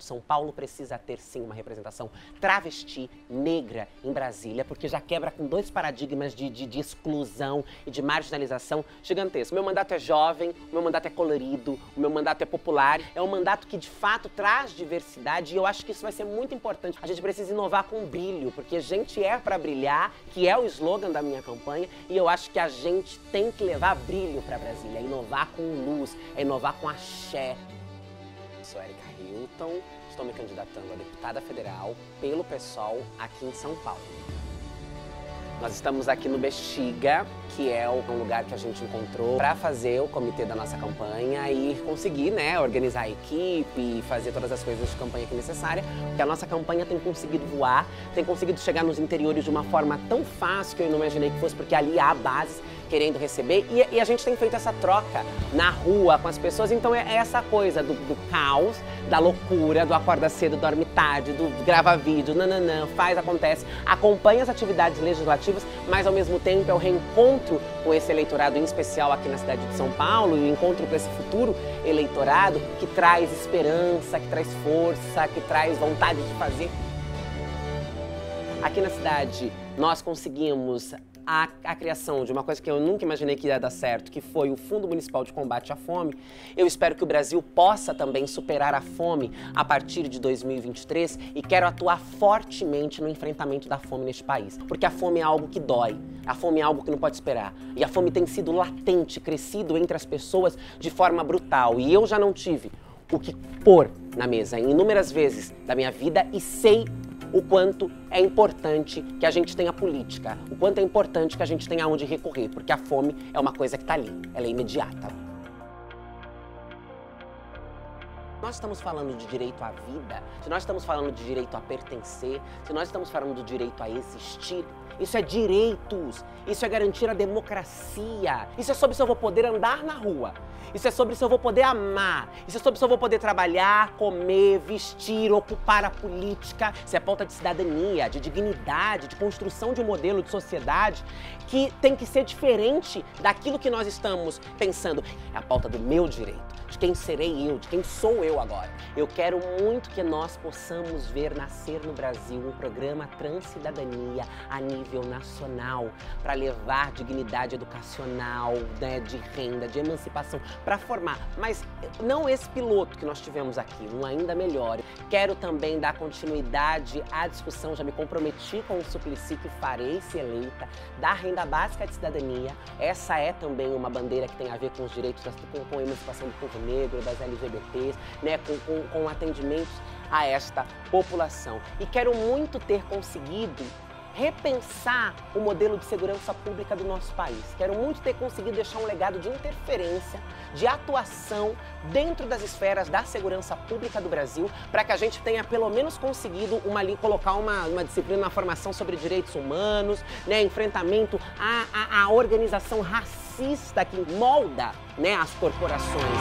São Paulo precisa ter, sim, uma representação travesti, negra, em Brasília, porque já quebra com 2 paradigmas de exclusão e de marginalização gigantesco. Meu mandato é jovem, o meu mandato é colorido, o meu mandato é popular. É um mandato que, de fato, traz diversidade e eu acho que isso vai ser muito importante. A gente precisa inovar com brilho, porque a gente é para brilhar, que é o slogan da minha campanha, e eu acho que a gente tem que levar brilho para Brasília, é inovar com luz, é inovar com axé. Sou Érica Hilton, estou me candidatando a deputada federal pelo PSOL aqui em São Paulo. Nós estamos aqui no Bexiga, que é um lugar que a gente encontrou para fazer o comitê da nossa campanha e conseguir, né, organizar a equipe e fazer todas as coisas de campanha que é necessária, porque a nossa campanha tem conseguido voar, tem conseguido chegar nos interiores de uma forma tão fácil que eu não imaginei que fosse, porque ali há bases querendo receber e a gente tem feito essa troca na rua com as pessoas, então é essa coisa do caos, da loucura, do acorda cedo, dorme tarde, do grava vídeo, nananã, faz, acontece, acompanha as atividades legislativas, mas ao mesmo tempo é o reencontro com esse eleitorado, em especial aqui na cidade de São Paulo, e o encontro com esse futuro eleitorado que traz esperança, que traz força, que traz vontade de fazer. Aqui na cidade nós conseguimos a criação de uma coisa que eu nunca imaginei que ia dar certo, que foi o Fundo Municipal de Combate à Fome. Eu espero que o Brasil possa também superar a fome a partir de 2023 e quero atuar fortemente no enfrentamento da fome neste país, porque a fome é algo que dói, a fome é algo que não pode esperar. E a fome tem sido latente, crescido entre as pessoas de forma brutal. E eu já não tive o que pôr na mesa inúmeras vezes da minha vida e sei o quanto é importante que a gente tenha política, o quanto é importante que a gente tenha onde recorrer, porque a fome é uma coisa que está ali, ela é imediata. Nós estamos falando de direito à vida, se nós estamos falando de direito a pertencer, se nós estamos falando do direito a existir, isso é direitos, isso é garantir a democracia, isso é sobre se eu vou poder andar na rua, isso é sobre se eu vou poder amar, isso é sobre se eu vou poder trabalhar, comer, vestir, ocupar a política, isso é pauta de cidadania, de dignidade, de construção de um modelo de sociedade que tem que ser diferente daquilo que nós estamos pensando. É a pauta do meu direito, de quem serei eu, de quem sou eu agora. Eu quero muito que nós possamos ver nascer no Brasil um programa Transcidadania a nível nacional, para levar dignidade educacional, né, de renda, de emancipação, para formar. Mas não esse piloto que nós tivemos aqui, um ainda melhor. Quero também dar continuidade à discussão, já me comprometi com o Suplicy que farei se eleita, da renda básica de cidadania. Essa é também uma bandeira que tem a ver com os direitos, com a emancipação do povo negro, das LGBTs, né, com atendimentos a esta população. E quero muito ter conseguido repensar o modelo de segurança pública do nosso país. Quero muito ter conseguido deixar um legado de interferência, de atuação dentro das esferas da segurança pública do Brasil, para que a gente tenha pelo menos conseguido colocar uma disciplina na formação sobre direitos humanos, né, enfrentamento à organização racista que molda, né, as corporações.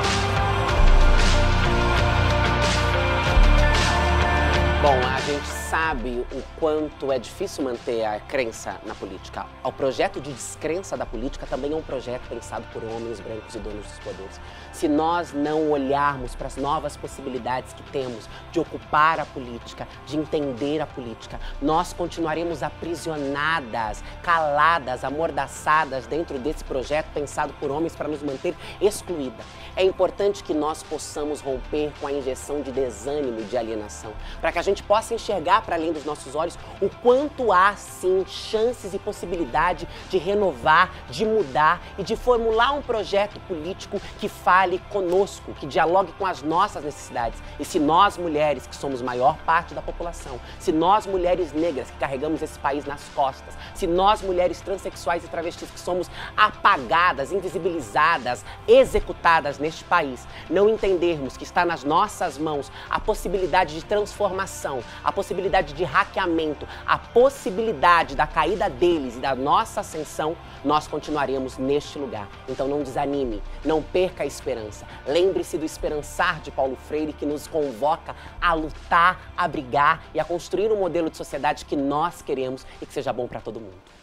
Bom, a gente sabe o quanto é difícil manter a crença na política. O projeto de descrença da política também é um projeto pensado por homens brancos e donos dos poderes. Se nós não olharmos para as novas possibilidades que temos de ocupar a política, de entender a política, nós continuaremos aprisionadas, caladas, amordaçadas dentro desse projeto pensado por homens para nos manter excluídas. É importante que nós possamos romper com a injeção de desânimo e de alienação, para que a gente possa enxergar para além dos nossos olhos o quanto há, sim, chances e possibilidade de renovar, de mudar e de formular um projeto político que fale conosco, que dialogue com as nossas necessidades. E se nós, mulheres, que somos maior parte da população, se nós, mulheres negras, que carregamos esse país nas costas, se nós, mulheres transexuais e travestis, que somos apagadas, invisibilizadas, executadas neste país, não entendermos que está nas nossas mãos a possibilidade de transformação, a possibilidade de hackeamento, a possibilidade da caída deles e da nossa ascensão, nós continuaremos neste lugar. Então não desanime, não perca a esperança. Lembre-se do esperançar de Paulo Freire, que nos convoca a lutar, a brigar e a construir um modelo de sociedade que nós queremos e que seja bom para todo mundo.